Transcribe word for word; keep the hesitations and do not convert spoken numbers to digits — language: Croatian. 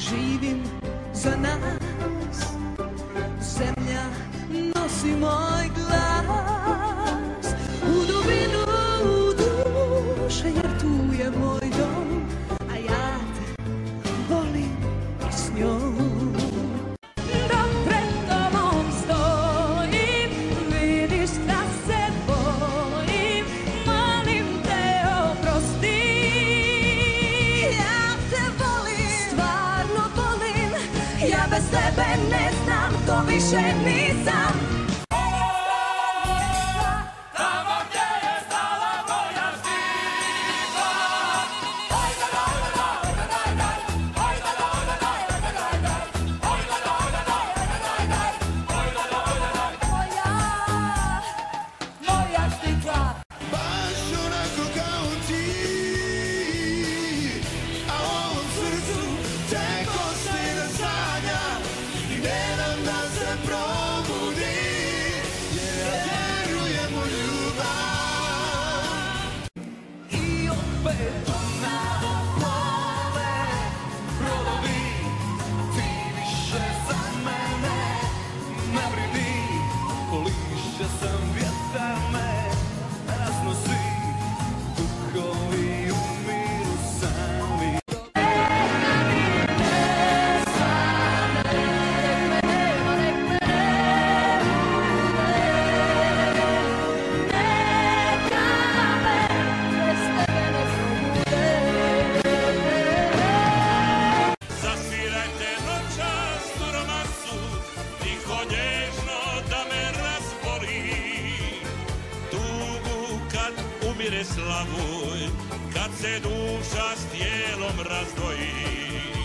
živim za nas. Zemlja nosi moj glas u dubinu duše, jer tu je moj dom, a ja te volim i s njom. Dok pred tobom stojim, vidiš da se bojim, molim te oprosti. Ja te volim, stvarno volim, ja bez tebe ne znam, to više nisam. Slavuj, kad se duša s tijelom razdvoji.